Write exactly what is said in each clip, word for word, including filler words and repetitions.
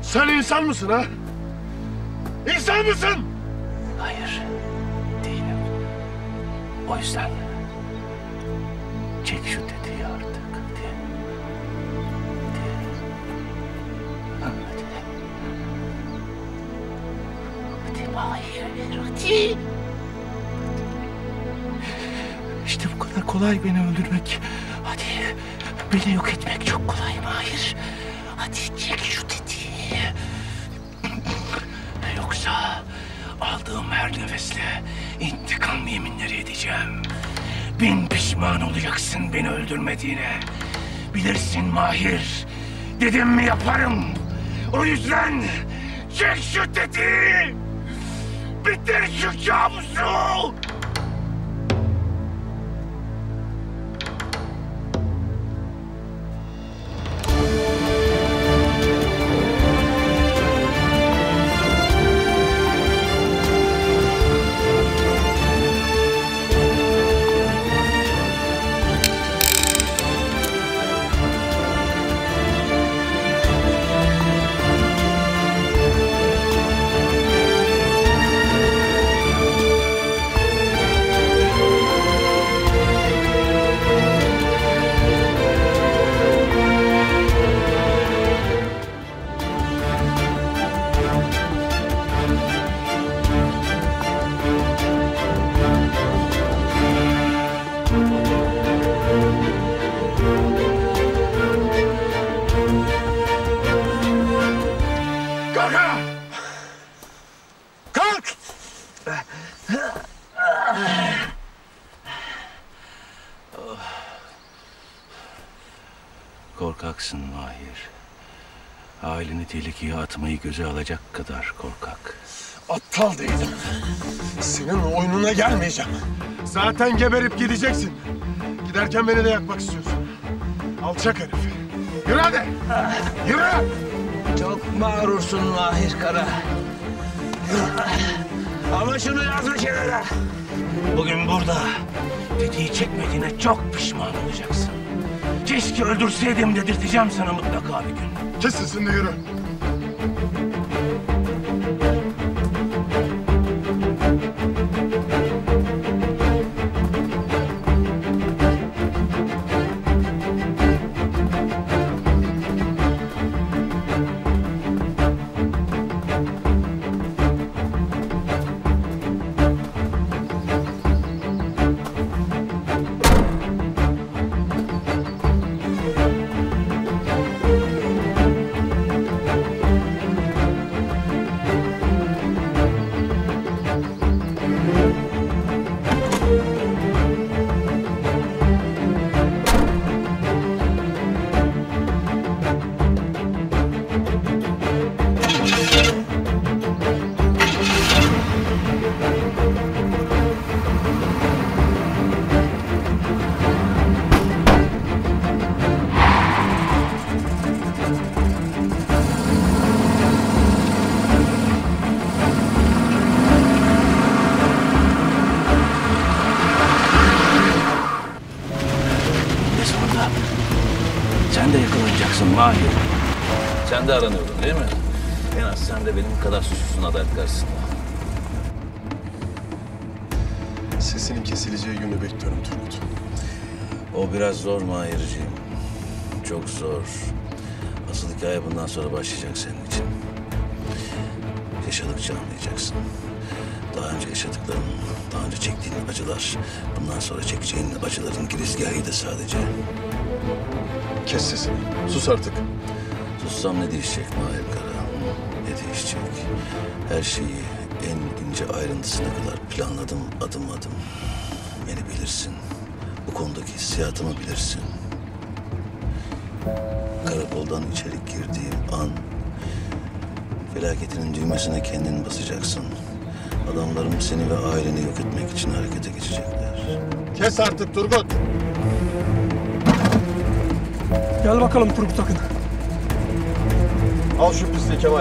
Sen insan mısın ha? İnsan mısın? Hayır, değilim. O yüzden çek şu tetiği artık. Hadi. Hadi. Hadi. Hadi Mahir, hadi. İşte bu kadar kolay beni öldürmek. Hadi, beni yok etmek çok kolay Mahir. Hadi çek şu tetiği. Yoksa aldığım her nefesle intikam yeminleri edeceğim. Bin pişman olacaksın beni öldürmediğine. Bilirsin Mahir. Dedim mi yaparım. O yüzden çek şu tetiği. Bitir şu kabusu. Korkaksın Mahir. Aileni tehlikeye atmayı göze alacak kadar korkak. Aptal değilim. Senin oyununa gelmeyeceğim. Zaten geberip gideceksin. Giderken beni de yakmak istiyorsun. Alçak herif. Yürü hadi. Yürü. Çok mağrursun Mahir Kara. Ama şunu yazma kenara. Bugün burada tetiği çekmediğine çok pişman olacaksın. Keşke öldürseydim dedirteceğim sana mutlaka bir gün. Kes sesini, yürü. Sen de yakalanacaksın Mahir. Sen de aranıyordun değil mi? En az sen de benim kadar suçlusun adalet karşısında. Sesinin kesileceği günü bekliyorum Turgut. O biraz zor Mahir'ciğim. Çok zor. Asıl hikaye bundan sonra başlayacak senin için. Yaşadıkça anlayacaksın. Daha önce yaşadıkların, daha önce çektiğin acılar, bundan sonra çekeceğin acıların girizgahıydı sadece. Kes sesini. Sus artık. Sussam ne değişecek Mahir Kara? Ne değişecek? Her şeyi en ince ayrıntısına kadar planladım adım adım. Beni bilirsin. Bu konudaki hissiyatımı bilirsin. Karakoldan içeri girdiğim an felaketinin düğmesine kendin basacaksın. Adamlarım seni ve aileni yok etmek için harekete geçecekler. Kes artık Turgut. Gel bakalım Turgut Akın. Al şu pisliği Kemal.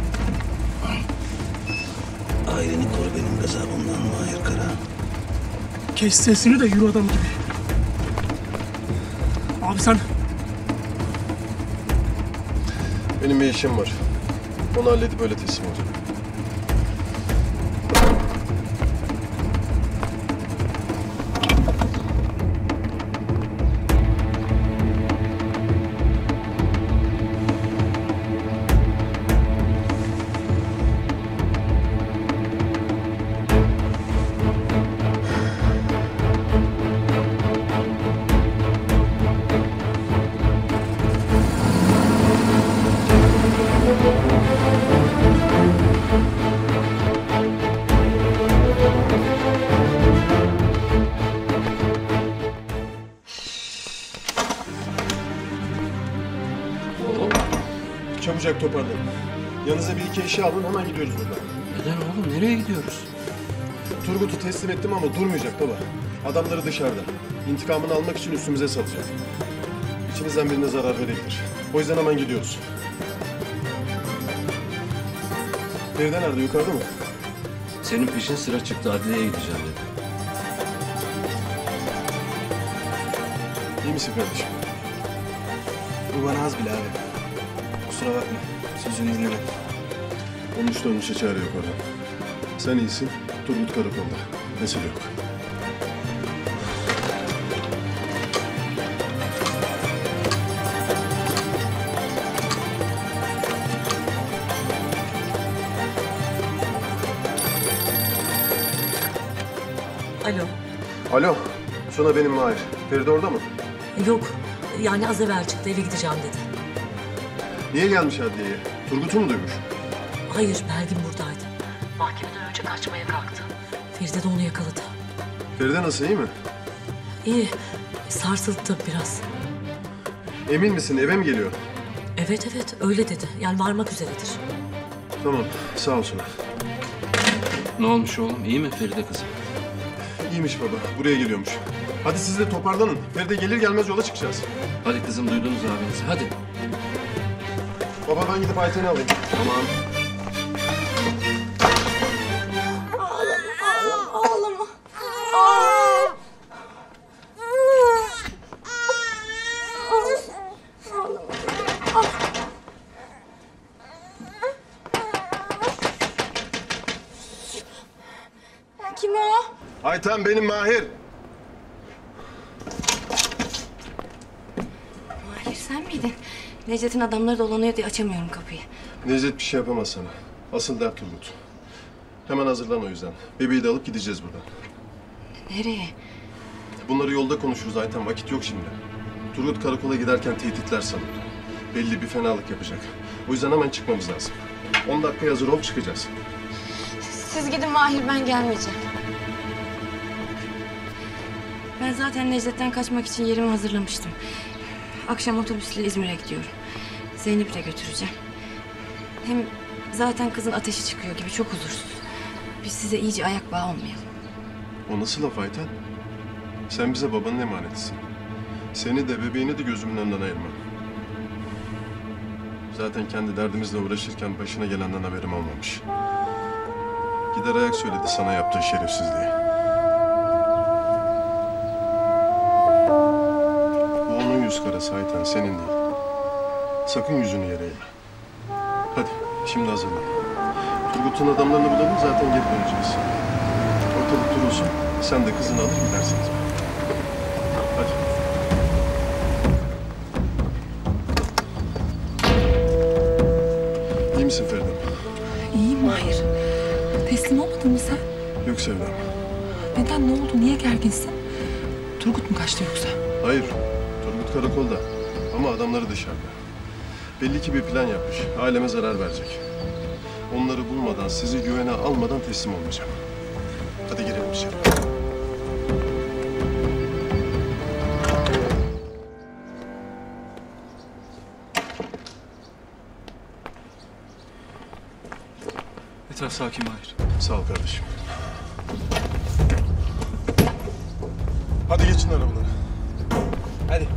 Aileni koru benim gazabımdan Mahir Kara. Kes sesini de yürü adam gibi. Abi sen... Benim bir işim var. Onu halledip öyle teslim olacağım. Çabucak toparlanın. Yanınıza bir iki eşya alın, hemen gidiyoruz buradan. Neden oğlum? Nereye gidiyoruz? Turgut'u teslim ettim ama durmayacak baba. Adamları dışarıda. İntikamını almak için üstümüze salacak. İçinizden birine zarar verebilir. O yüzden hemen gidiyoruz. Feride nerede? Yukarıda mı? Senin peşin sıra çıktı. Adliyeye gideceğim dedi. İyi misin kardeşim? Bu bana az bile abi. Kusura bakma. Sözünü dinlemedim. Olmuş da olmuşa çare yok orada. Sen iyisin. Turgut karakolda. Mesele yok. Alo. Alo. Suna benim Mahir. Feride orada mı? Yok. Yani az evvel çıktı, eve gideceğim dedi. Niye gelmiş adliyeye? Turgut'u mu duymuş? Hayır, Belgin buradaydı. Mahkemeden önce kaçmaya kalktı. Feride de onu yakaladı. Feride nasıl, iyi mi? İyi. Sarsıldı tabii biraz. Emin misin, eve mi geliyor? Evet evet, öyle dedi. Yani varmak üzeredir. Tamam, sağ ol Suna. Ne olmuş oğlum? İyi mi Feride kızım? İyiymiş baba, buraya geliyormuş. Hadi siz de toparlanın. Feride gelir gelmez yola çıkacağız. Hadi kızım, duydunuz abinizi. Hadi. Baba ben gidip Ayten'i alayım. Tamam. Ağlama. Kim o? Ayten benim Mahir. Mahir sen miydin? Necdet'in adamları dolanıyor diye açamıyorum kapıyı. Necdet bir şey yapamaz sana. Asıl dert Turgut. Hemen hazırlan o yüzden. Bebeği de alıp gideceğiz buradan. Nereye? Bunları yolda konuşuruz Ayten. Vakit yok şimdi. Turgut karakola giderken tehditler savurdu. Belli bir fenalık yapacak. O yüzden hemen çıkmamız lazım. On dakikaya hazır ol, çıkacağız. Siz gidin Mahir, ben gelmeyeceğim. Ben zaten Necdet'ten kaçmak için yerimi hazırlamıştım. Akşam otobüsle İzmir'e gidiyorum. Zeynep'i de götüreceğim. Hem zaten kızın ateşi çıkıyor gibi, çok huzursuz. Biz size iyice ayak bağı olmayalım. O nasıl laf Ayten? Sen bize babanın emanetisin. Seni de bebeğini de gözümün önünden ayırmam. Zaten kendi derdimizle uğraşırken başına gelenden haberim olmamış. Gider ayak söyledi sana yaptığı şerefsizliği. Bu onun yüz karası Ayten, senin değil. Sakın yüzünü yere eğme. Hadi, şimdi hazırlan. Turgut'un adamlarını bulalım, zaten geri döneceğiz. Ortalık durulsun, sen de kızını alır gidersiniz. Hadi. İyi misin Feride? İyiyim Mahir. Teslim olmadın mı sen? Yok Sevdam. Neden, ne oldu, niye gerginsin? Turgut mu kaçtı yoksa? Hayır, Turgut karakolda. Ama adamları dışarıda. Belli ki bir plan yapmış. Aileme zarar verecek. Onları bulmadan, sizi güvene almadan teslim olmayacağım. Hadi girelim içeri. Etraf sakin Mahir. Sağ ol kardeşim. Hadi geçin arabalara. Hadi.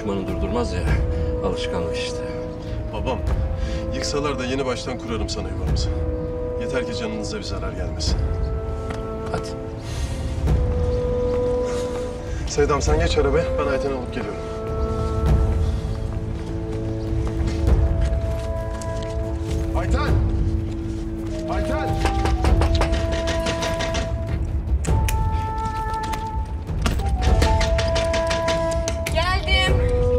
düşmanı durdurmaz ya. Alışkanlık işte. Babam, yıksalar da yeni baştan kurarım sana yuvamızı. Yeter ki canınıza bir zarar gelmesin. Hadi. Sevdam sen geç arabaya, ben Ayten'i alıp geliyorum. Ayten! Ayten! Geldim.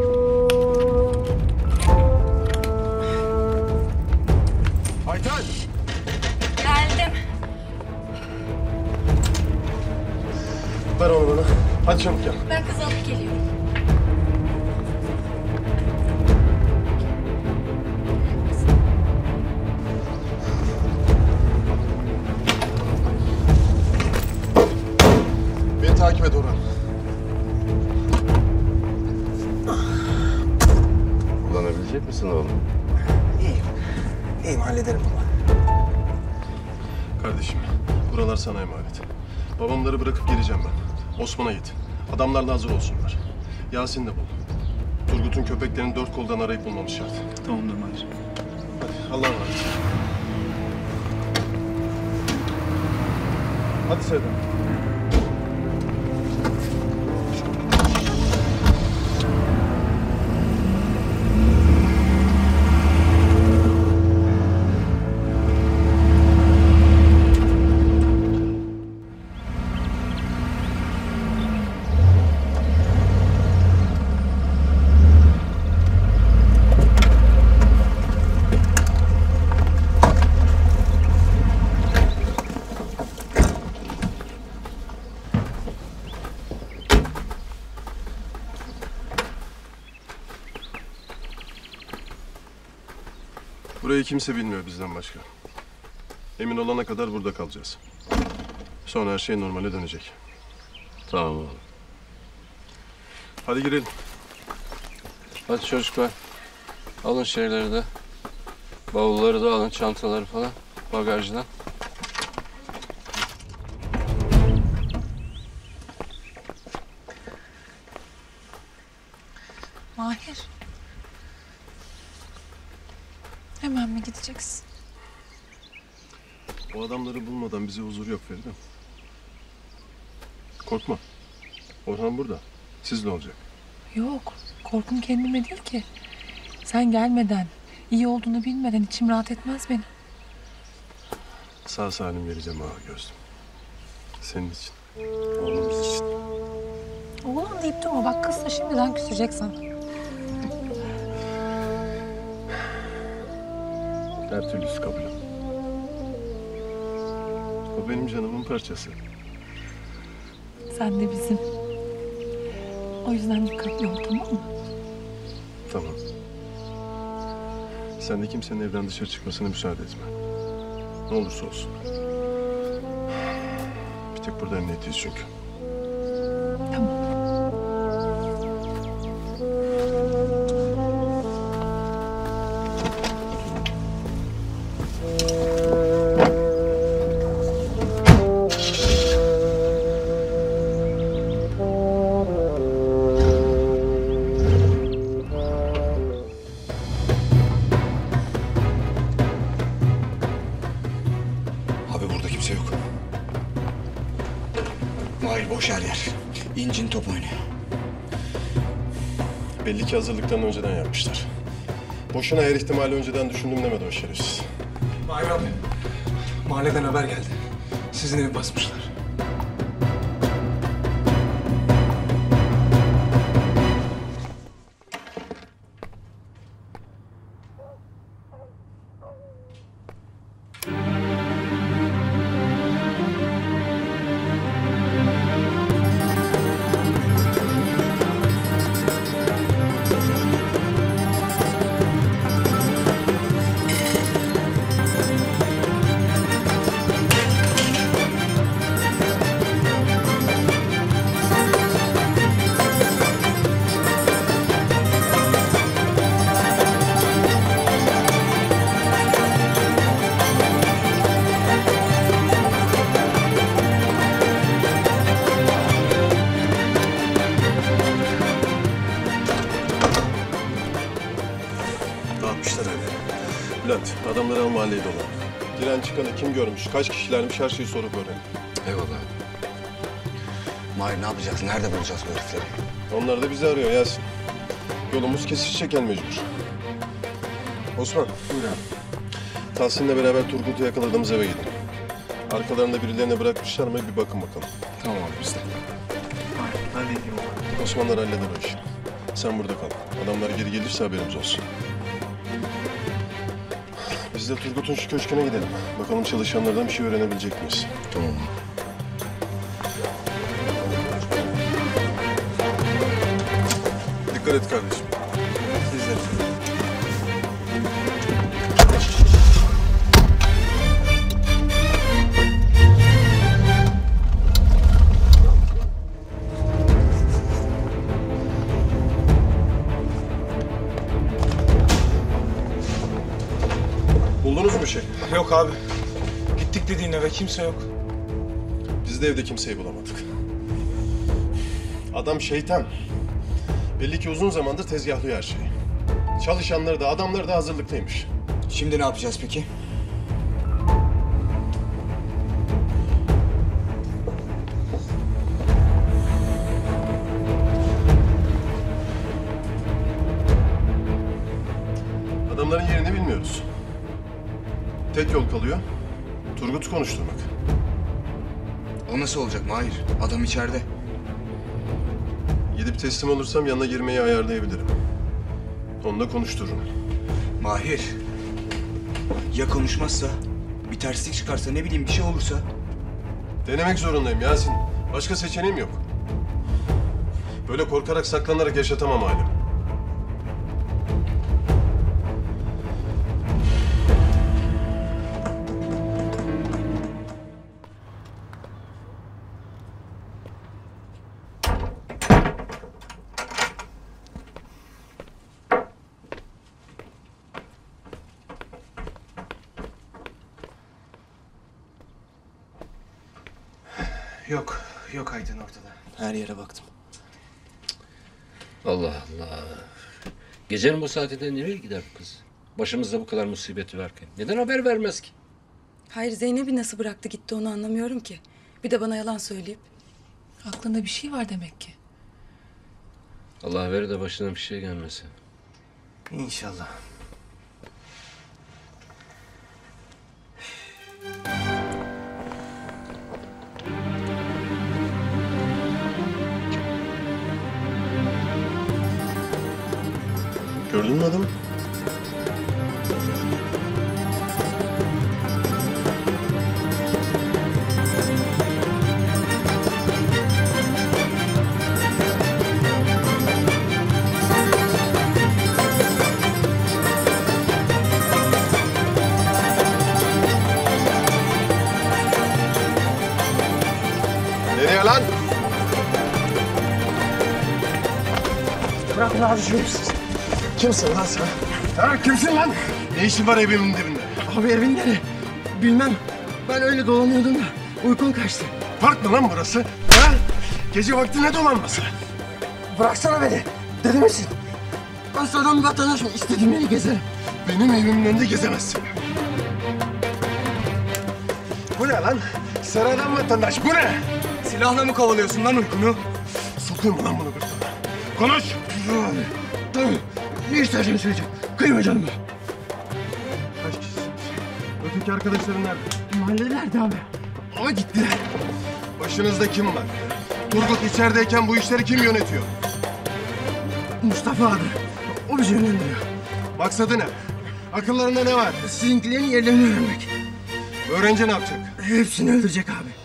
Ayten! Geldim. Ver onu bana. Hadi çabuk gel. Ben kızı alıp geliyorum. Beni takip et Orhan. Kullanabilecek misin oğlum? İyiyim. İyiyim hallederim baba. Kardeşim, buralar sana emanet. Babamları bırakıp geleceğim ben. Osman'a git. Adamlar da hazır olsunlar. Yasin de bul. Turgut'un köpeklerini dört koldan arayıp bulmamız şart. Tamamdır Mahir. Hadi Allah'a emanet. Hadi Sevda. Burayı kimse bilmiyor bizden başka. Emin olana kadar burada kalacağız. Sonra her şey normale dönecek. Tamam oğlum. Hadi girelim. Hadi çocuklar. Alın şeyleri de. Bavulları da alın, çantaları falan. Bagajdan. Mahir. Hemen mi gideceksin? O adamları bulmadan bize huzur yok Feride. Korkma. Orhan burada. Sizle olacak. Yok. Korkum kendime değil ki. Sen gelmeden, iyi olduğunu bilmeden içim rahat etmez benim. Sağ salim vereceğim ağa gözlüm. Senin için. Oğlumuz için. Oğlan deyip durma. Bak kız da şimdiden küsecek sana. Her türlüsü kabulüm. O benim canımın parçası. Sen de bizim. O yüzden dikkatli ol, tamam mı? Tamam. Sen de kimsenin evden dışarı çıkmasına müsaade etme. Ne olursa olsun. Bir tek burada emniyetteyiz çünkü. Tamam. Abi burada kimse yok. Mahir boş her yer. İncin top oynuyor. Belli ki hazırlıklarını önceden yapmışlar. Boşuna her ihtimali önceden düşündüm demedi o şerefsiz. Mahir abi. Mahalleden haber geldi. Sizin evi basmışlar. adamları al mahalleyi dolan. Giren çıkanı kim görmüş, kaç kişilermiş her şeyi sorup öğren. Eyvallah. Mahir ne yapacağız? Nerede bulacağız bu herifleri? Onlar da bizi arıyor Yasin. Yolumuz kesişecek el mecbur. Osman. Buyur abi. Tahsin'le beraber Turgut'u yakaladığımız eve gidin. Arkalarında birilerine bırakmışlar mı bir bakın bakalım. Tamam abi biz de. Ben de gideyim abi. Osmanlar halleder o işi. Sen burada kal. Adamlar geri gelirse haberimiz olsun. Biz de Turgut'un şu köşküne gidelim. Bakalım çalışanlardan bir şey öğrenebilecek miyiz? Tamam. Dikkat et kardeşim. Siz de. Buldunuz mu bir şey? Yok abi. Gittik dediğin eve kimse yok. Biz de evde kimseyi bulamadık. Adam şeytan. Belli ki uzun zamandır tezgahlıyor her şeyi. Çalışanları da adamları da hazırlıklıymış. Şimdi ne yapacağız peki? Adamların yerini bilmiyoruz. Tek yol kalıyor. Turgut'u konuşturmak. O nasıl olacak Mahir? Adam içeride. Gidip teslim olursam yanına girmeyi ayarlayabilirim. Onu da konuştururum. Mahir. Ya konuşmazsa? Bir terslik çıkarsa, ne bileyim bir şey olursa? Denemek zorundayım Yasin. Başka seçeneğim yok. Böyle korkarak saklanarak yaşatamam ailemi. Yok. Yok Ayten ortada. Her yere baktım. Allah Allah. Gecenin bu saatinde nereye gider bu kız? Başımızda bu kadar musibeti varken. Neden haber vermez ki? Hayır, Zeynep'i nasıl bıraktı gitti onu anlamıyorum ki. Bir de bana yalan söyleyip. Aklında bir şey var demek ki. Allah verir de başına bir şey gelmesin. İnşallah. Gördün mü adamı? Nereye lan? Bırakın abi şerefsiz. Kimsin lan sen? Ha, kimsin lan? Ne işin var evimin dibinde? Abi evin nere? Bilmem. Ben öyle dolanıyordum da uykum kaçtı. Park mı lan burası? Ha? Gece vakti ne dolanması? Bıraksana beni. Deli misin? Ben sıradan bir vatandaşım. İstediğim yeri gezerim. Benim evimin önünde gezemezsin. Bu ne lan? Sıradan vatandaş bu ne? Silahla mı kovalıyorsun lan uykunu? Sokayım mı lan bunu gırtlağına? Konuş! Tamam. Ne istersen söyleyeceğim. Kıyma canımı. Kaç kişisiniz? Öteki arkadaşların nerede? Mahallelerdi abi. Ama gittiler. Başınızda kim var? Turgut içerideyken bu işleri kim yönetiyor? Mustafa abi. O bizi yönlendiriyor. Maksadı ne? Akıllarında ne var? Sizinkilerin yerlerini öğrenmek. Öğrenci ne yapacak? Hepsini öldürecek abi.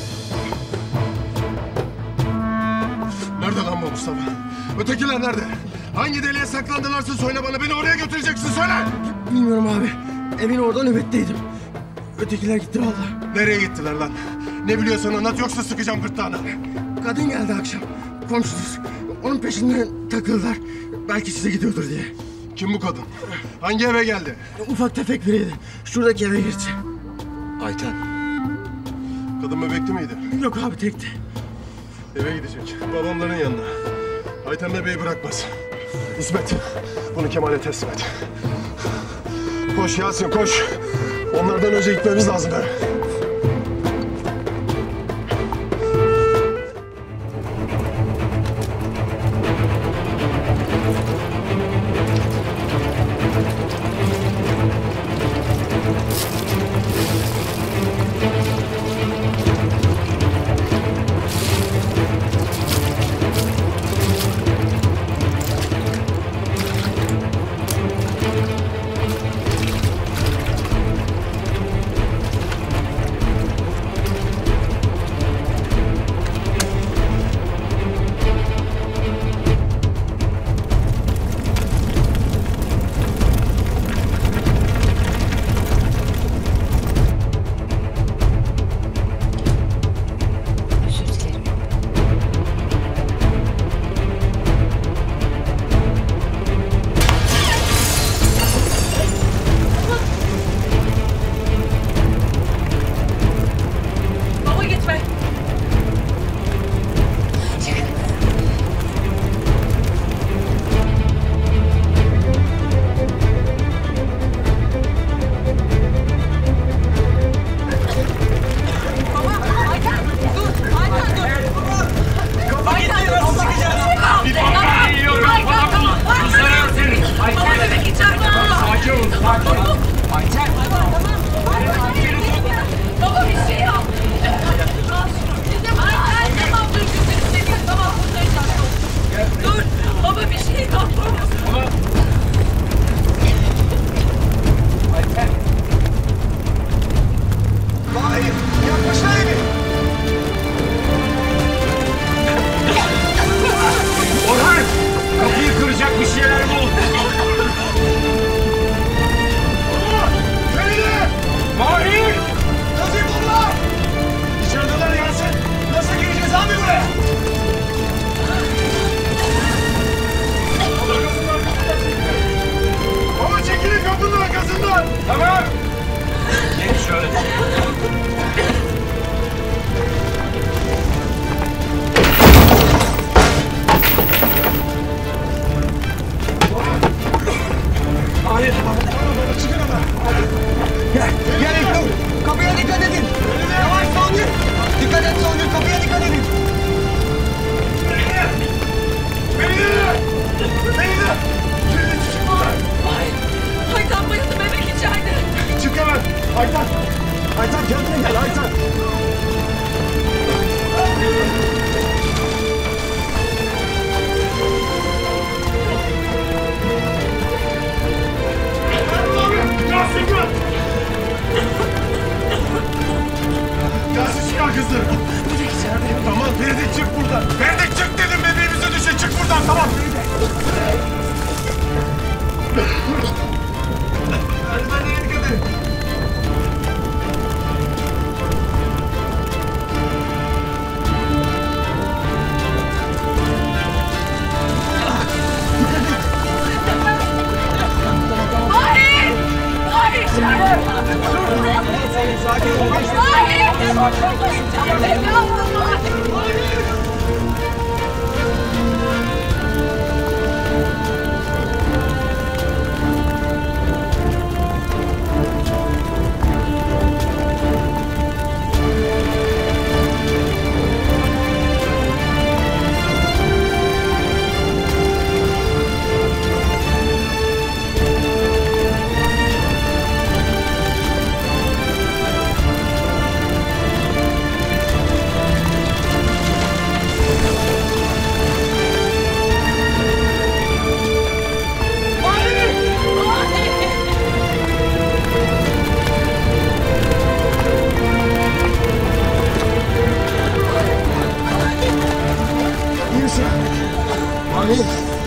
Nerede lan bu Mustafa? Ötekiler nerede? Hangi deliğe saklandılarsa söyle bana. Beni oraya götüreceksin söyle. Bilmiyorum abi. Evin orada nöbetteydim. Ötekiler gitti vallahi. Nereye gittiler lan? Ne biliyorsan anlat yoksa sıkacağım gırtlağına. Kadın geldi akşam. Komşumuz. Onun peşinden takıldılar. Belki size gidiyordur diye. Kim bu kadın? Hangi eve geldi? Ufak tefek biriydi. Şuradaki eve girdi. Ayten. Kadın bebekli miydi? Yok abi tekti. Eve gidecek. Babamların yanına. Ayten bebeği bırakmaz. İsmet, bunu Kemal'e teslim et. Koş Yasin koş. Onlardan önce gitmemiz lazım eve.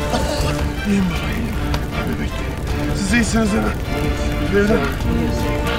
İyiyim baba, iyiyim. Abi bekleyin. Siz iyisiniz değil mi? Feride.